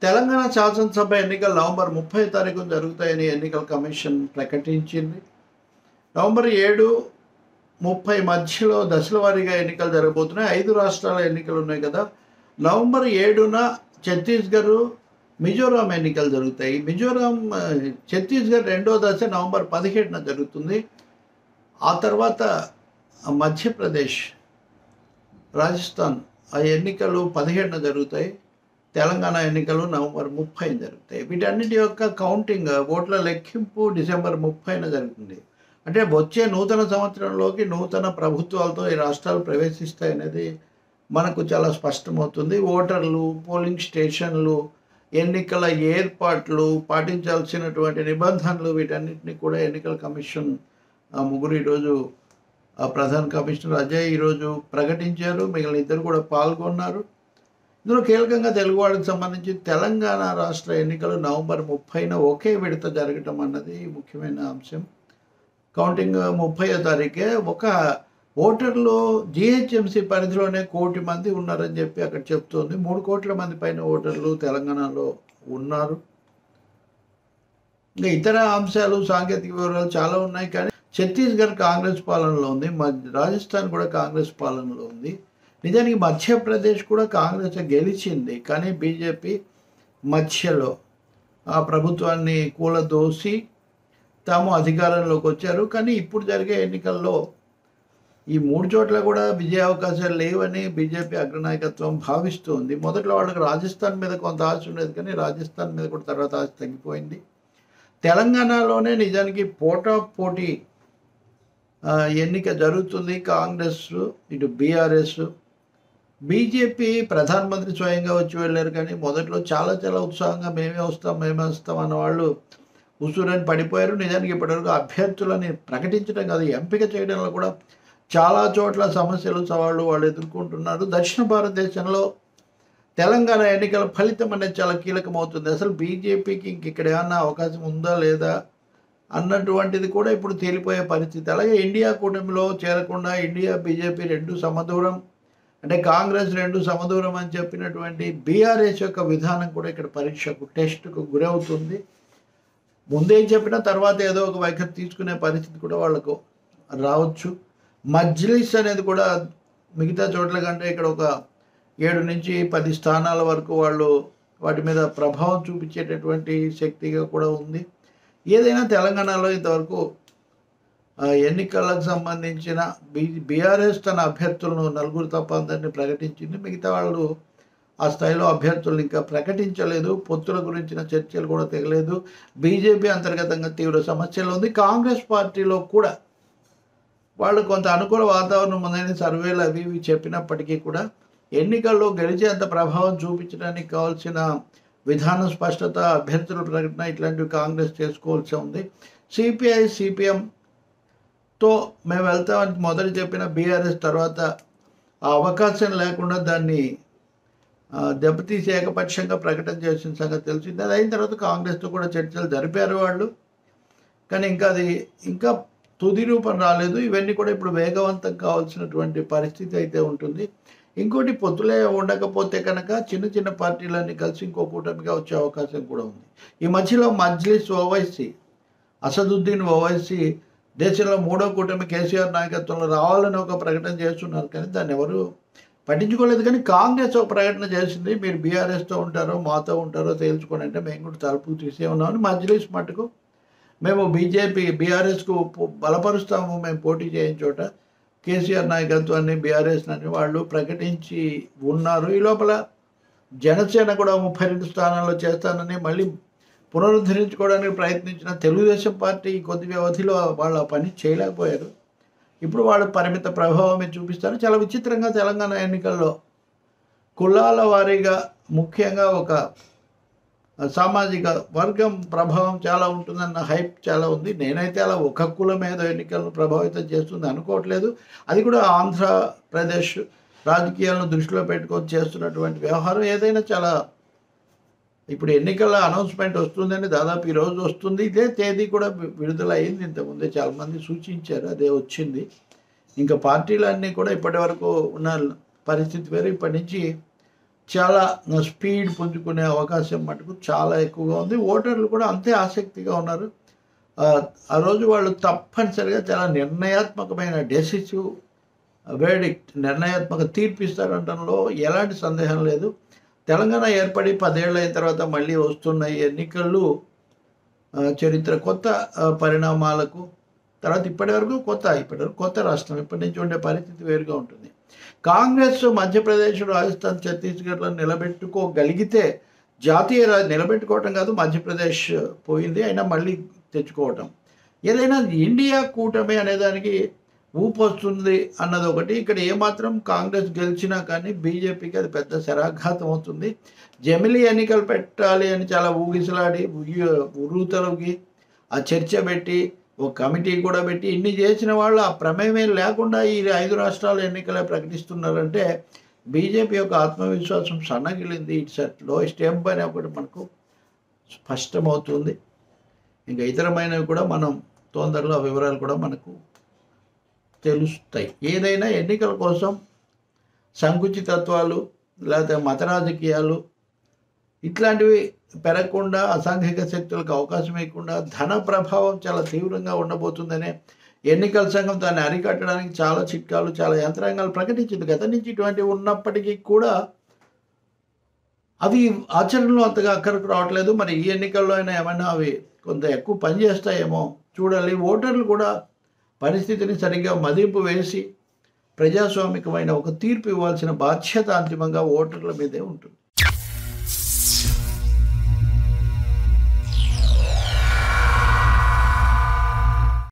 తెలంగాణ శాసనసభ ఎన్నికలు నవంబర్ 30 తారీఖున జరుగుతాయని ఎన్నికల కమిషన్ ప్రకటించింది. నవంబర్ 7, 30 మధ్యలో దశల వారీగా ఎన్నికలు జరగబోతున్నాయి. 5 రాష్ట్రాల ఎన్నికలు ఉన్నాయి కదా. నవంబర్ 7న ఛత్తీస్గఢ్, మిజోరాం ఎన్నికలు జరుగుతాయి. ఛత్తీస్గఢ్ రెండో దశ నవంబర్ 17న జరుగుతుంది. ఆ తర్వాత మధ్యప్రదేశ్, రాజస్థాన్ ఆ ఎన్నికలు 17న జరుగుతాయి. తెలంగాణ ఎన్నికలు నవంబర్ 30న జరుగుతాయి. వీటన్నిటి యొక్క కౌంటింగ్, ఓట్ల లెక్కింపు డిసెంబర్ 30న జరుగుతుంది. అంటే వచ్చే నూతన సంవత్సరంలోకి నూతన ప్రభుత్వాలతో ఈ రాష్ట్రాలు ప్రవేశిస్తాయనేది మనకు చాలా స్పష్టమవుతుంది. ఓటర్లు, పోలింగ్ స్టేషన్లు, ఎన్నికల ఏర్పాట్లు, పాటించాల్సినటువంటి నిబంధనలు, వీటన్నిటిని కూడా ఎన్నికల కమిషన్ ముగ్గురు ఈరోజు ప్రధాన కమిషనర్ అజయ్ ఈరోజు ప్రకటించారు. మిగిలిన ఇద్దరు కూడా పాల్గొన్నారు. ఇందులో కీలకంగా తెలుగు వాళ్ళకి సంబంధించి తెలంగాణ రాష్ట్ర ఎన్నికలు నవంబర్ 30న ఒకే విడత జరగటం అన్నది ముఖ్యమైన అంశం. కౌంటింగ్ 30వ తారీఖే. ఒక ఓటర్లు జిహెచ్ఎంసీ పరిధిలోనే 1 కోటి మంది ఉన్నారని చెప్పి అక్కడ చెప్తోంది. 3 కోట్ల మంది పైన ఓటర్లు తెలంగాణలో ఉన్నారు. ఇంకా ఇతర అంశాలు, సాంకేతిక వివరాలు చాలా ఉన్నాయి. కానీ ఛత్తీస్గఢ్ కాంగ్రెస్ పాలనలో ఉంది, రాజస్థాన్ కూడా కాంగ్రెస్ పాలనలో ఉంది. నిజానికి మధ్యప్రదేశ్ కూడా కాంగ్రెస్ గెలిచింది, కానీ బీజేపీ మధ్యలో ఆ ప్రభుత్వాన్ని కూలదోసి తాము అధికారంలోకి వచ్చారు. కానీ ఇప్పుడు జరిగే ఎన్నికల్లో ఈ 3 చోట్ల కూడా విజయ అవకాశాలు లేవని బీజేపీ అగ్రనాయకత్వం భావిస్తుంది. మొదట్లో వాళ్ళకి రాజస్థాన్ మీద కొంత ఆశ ఉండేది, కానీ రాజస్థాన్ మీద కూడా తర్వాత ఆశ తగ్గిపోయింది. తెలంగాణలోనే నిజానికి పోటాపోటీ ఎన్నిక జరుగుతుంది. కాంగ్రెస్, ఇటు బీఆర్ఎస్, బీజేపీ ప్రధానమంత్రి స్వయంగా వచ్చి వెళ్ళారు. కానీ మొదట్లో చాలా ఉత్సాహంగా మేమే వస్తాం అన్న వాళ్ళు ఉసూరని పడిపోయారు. నిజానికి ఇప్పటివరకు అభ్యర్థులని ప్రకటించడం కాదు, ఎంపిక చేయడంలో కూడా చాలా చోట్ల సమస్యలు, సవాళ్ళు వాళ్ళు ఎదుర్కొంటున్నారు. దక్షిణ భారతదేశంలో తెలంగాణ ఎన్నికల ఫలితం అనేది చాలా కీలకమవుతుంది. అసలు బీజేపీకి ఇక్కడ ఏమన్నా అవకాశం ఉందా లేదా అన్నటువంటిది కూడా ఇప్పుడు తేలిపోయే పరిస్థితి. అలాగే ఇండియా కూటమిలో చేరకుండా ఇండియా, బీజేపీ 2 సమదూరం, అంటే కాంగ్రెస్ 2 సమదూరం అని చెప్పినటువంటి బీఆర్ఎస్ యొక్క విధానం కూడా ఇక్కడ పరీక్షకు, టెస్ట్కు గురవుతుంది. ముందేం చెప్పినా తర్వాత ఏదో ఒక వైఖరి తీసుకునే పరిస్థితి కూడా వాళ్ళకు రావచ్చు. మజ్లిస్ అనేది కూడా మిగతా చోట్ల కంటే ఇక్కడ ఒక 7 నుంచి 10 స్థానాల వరకు వాళ్ళు వాటి మీద ప్రభావం చూపించేటటువంటి శక్తిగా కూడా ఉంది. ఏదైనా తెలంగాణలో ఇంతవరకు ఎన్నికలకు సంబంధించిన బీఆర్ఎస్ తన అభ్యర్థులను 4 తప్ప అందరినీ ప్రకటించింది. మిగతా వాళ్ళు ఆ స్థాయిలో అభ్యర్థులను ఇంకా ప్రకటించలేదు. పొత్తుల గురించిన చర్చలు కూడా తెగలేదు. బీజేపీ అంతర్గతంగా తీవ్ర సమస్యలు ఉంది. కాంగ్రెస్ పార్టీలో కూడా వాళ్ళు కొంత అనుకూల వాతావరణం ఉందని సర్వేలు అవి ఇవి చెప్పినప్పటికీ కూడా ఎన్నికల్లో గెలిచేంత ప్రభావం చూపించడానికి కావాల్సిన విధాన స్పష్టత, అభ్యర్థుల ప్రకటన ఇట్లాంటివి కాంగ్రెస్ చేసుకోవాల్సి ఉంది. సిపిఐ, సిపిఎంతో మేము వెళ్తామని మొదట చెప్పిన బీఆర్ఎస్ తర్వాత ఆ అవకాశం లేకుండా దాన్ని దెబ్బతీసి ఏకపక్షంగా ప్రకటన చేసిన సంగతి తెలిసింది. అది అయిన తర్వాత కాంగ్రెస్తో కూడా చర్చలు జరిపారు వాళ్ళు, కానీ ఇంకా తుది రూపం రాలేదు. ఇవన్నీ కూడా ఇప్పుడు వేగవంతం కావాల్సినటువంటి పరిస్థితి అయితే ఉంటుంది. ఇంకోటి, పొత్తులే ఉండకపోతే కనుక చిన్న పార్టీలన్నీ కలిసి ఇంకో కూటమిగా వచ్చే అవకాశం కూడా ఉంది. ఈ మధ్యలో మజ్లిస్, ఓవైసీ, అసదుద్దీన్ ఓవైసీ దేశంలో 3వ కూటమి కేసీఆర్ నాయకత్వంలో రావాలని ఒక ప్రకటన చేస్తున్నారు, కానీ దాన్ని ఎవరు పట్టించుకోలేదు. కానీ కాంగ్రెస్ ఒక ప్రకటన చేసింది, మీరు బీఆర్ఎస్తో ఉంటారో మాతో ఉంటారో తేల్చుకోండి అంటే మేము కూడా తలుపు తీసే ఉన్నామని. మజ్లిస్ మటుకు మేము బీఆర్ఎస్కు బలపరుస్తాము, మేము పోటీ చేయని చోట కేసీఆర్ నాయకత్వాన్ని, బీఆర్ఎస్ని వాళ్ళు ప్రకటించి ఉన్నారు. ఈ లోపల జనసేన కూడా 32 స్థానాల్లో చేస్తానని మళ్ళీ పునరుద్ధరించుకోవడానికి ప్రయత్నించిన తెలుగుదేశం పార్టీ కొద్ది వ్యవధిలో వాళ్ళ పని చేయలేకపోయారు. ఇప్పుడు వాళ్ళు పరిమిత ప్రభావమే చూపిస్తారు. చాలా విచిత్రంగా తెలంగాణ ఎన్నికల్లో కులాల వారీగా ముఖ్యంగా ఒక సామాజిక వర్గం ప్రభావం చాలా ఉంటుందన్న హైప్ చాలా ఉంది. నేనైతే అలా ఒక కులం మీద ఎన్నికలను ప్రభావితం చేస్తుంది అనుకోవట్లేదు. అది కూడా ఆంధ్రప్రదేశ్ రాజకీయాలను దృష్టిలో పెట్టుకొని చేస్తున్నటువంటి వ్యవహారం. ఏదైనా చాలా ఇప్పుడు ఎన్నికల అనౌన్స్మెంట్ వస్తుందని దాదాపు ఈరోజు వస్తుంది. ఇదే తేదీ కూడా విడుదల అయింది. ఇంతకుముందే చాలామంది సూచించారు, అదే వచ్చింది. ఇంకా పార్టీలన్నీ కూడా ఇప్పటి వరకు ఉన్న పరిస్థితి వేరు. ఇప్పటి నుంచి చాలా స్పీడ్ పుంజుకునే అవకాశం మటుకు చాలా ఎక్కువగా ఉంది. ఓటర్లు కూడా అంతే ఆసక్తిగా ఉన్నారు. ఆ రోజు వాళ్ళు తప్పనిసరిగా చాలా నిర్ణయాత్మకమైన డెసిసివ్ వెర్డిక్ట్, నిర్ణయాత్మక తీర్పు ఇస్తారంటంలో ఎలాంటి సందేహం లేదు. తెలంగాణ ఏర్పడి 10 ఏళ్ళు అయిన తర్వాత మళ్ళీ వస్తున్న ఈ ఎన్నికలు చరిత్ర కొత్త పరిణామాలకు తర్వాత ఇప్పటివరకు కొత్త రాష్ట్రం, ఇప్పటి నుంచి ఉండే పరిస్థితి వేరుగా ఉంటుంది. కాంగ్రెస్ మధ్యప్రదేశ్, రాజస్థాన్, ఛత్తీస్గఢ్లను నిలబెట్టుకోగలిగితే జాతీయ నిలబెట్టుకోవటం కాదు, మధ్యప్రదేశ్ పోయింది అయినా మళ్ళీ తెచ్చుకోవటం. ఏదైనా ఇండియా కూటమి అనేదానికి ఊపు వస్తుంది అన్నది ఒకటి. ఇక్కడ ఏమాత్రం కాంగ్రెస్ గెలిచినా కానీ బీజేపీకి అది పెద్ద శరాఘాతం అవుతుంది. జమిలీ ఎన్నికలు పెట్టాలి అని చాలా ఊగిసలాడి ఉరుతలకి ఆ చర్చ పెట్టి ఒక కమిటీ కూడా పెట్టి ఇన్ని చేసిన వాళ్ళు ఆ ప్రమేయమే లేకుండా ఈ 5 రాష్ట్రాల ఎన్నికలే ప్రకటిస్తున్నారంటే బీజేపీ యొక్క ఆత్మవిశ్వాసం సన్నగిలింది. ఇట్స్ అట్ లోయెస్ట్ ఎంప్ అనే ఒకటి మనకు స్పష్టమవుతుంది. ఇంకా ఇతరమైనవి కూడా మనం తొందరలో ఆ వివరాలు కూడా మనకు తెలుస్తాయి. ఏదైనా ఎన్నికల కోసం సంకుచితత్వాలు లేకపోతే మత రాజకీయాలు ఇట్లాంటివి పెరగకుండా, అసాంఘిక శక్తులకు అవకాశం ఇవ్వకుండా ధన ప్రభావం చాలా తీవ్రంగా ఉండబోతుందనే ఎన్నికల సంఘం దాన్ని అరికట్టడానికి చాలా చిట్కాలు, చాలా యంత్రాంగాలు ప్రకటించింది. గత నుంచి ఇటువంటివి ఉన్నప్పటికీ కూడా అవి ఆచరణలో అంతగా అక్కడికి రావట్లేదు. మరి ఈ ఎన్నికల్లో అయినా ఏమైనా అవి కొంత ఎక్కువ పనిచేస్తాయేమో చూడాలి. ఓటర్లు కూడా పరిస్థితిని సరిగ్గా మదింపు వేసి ప్రజాస్వామికమైన ఒక తీర్పు ఇవ్వాల్సిన బాధ్యత అంతిమంగా ఓటర్ల మీదే ఉంటుంది.